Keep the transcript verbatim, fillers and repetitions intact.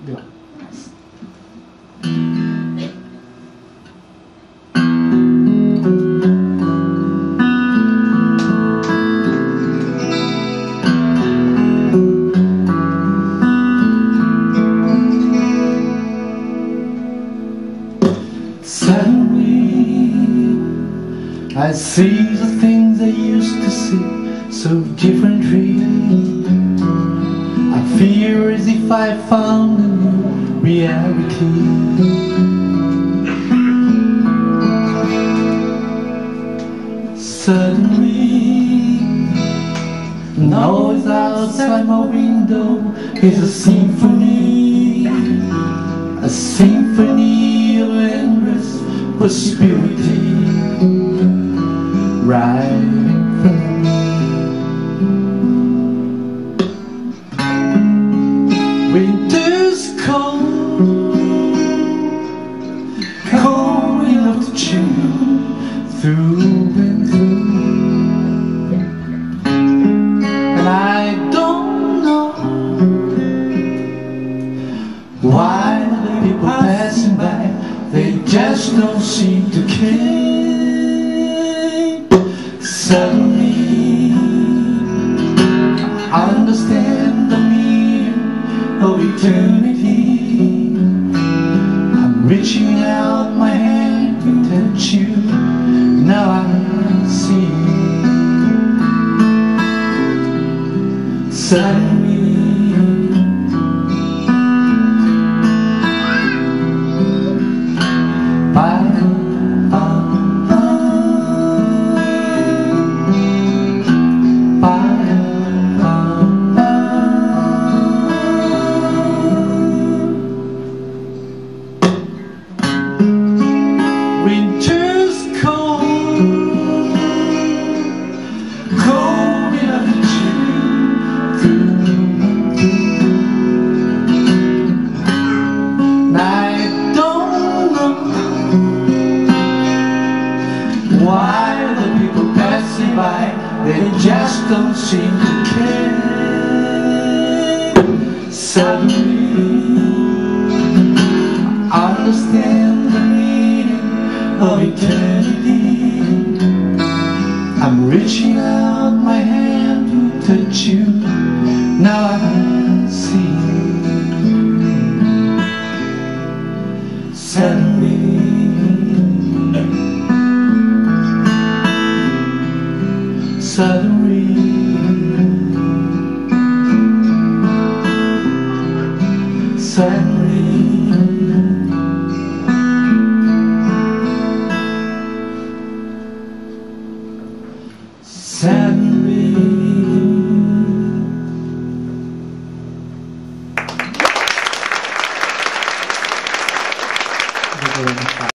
được. Suddenly I see the things I used to see so differently. I feel as if I found a new reality. Suddenly, the noise outside my window is a symphony, a symphony of endless possibility, right in front of me. Winter's cold, cold enough to chill through and through, and I don't know why the people passing by, they just don't seem to care. Suddenly I understand the meaning of eternity. I'm reaching out my hand to touch you. Now I see. Suddenly winter's cold, cold enough to chill through and through. And I don't know why the people passing by, they just don't seem to care. Suddenly I understand the meaning of eternity. I'm reaching out my hand to touch you. Now I see. Suddenly Suddenly Suddenly Suddenly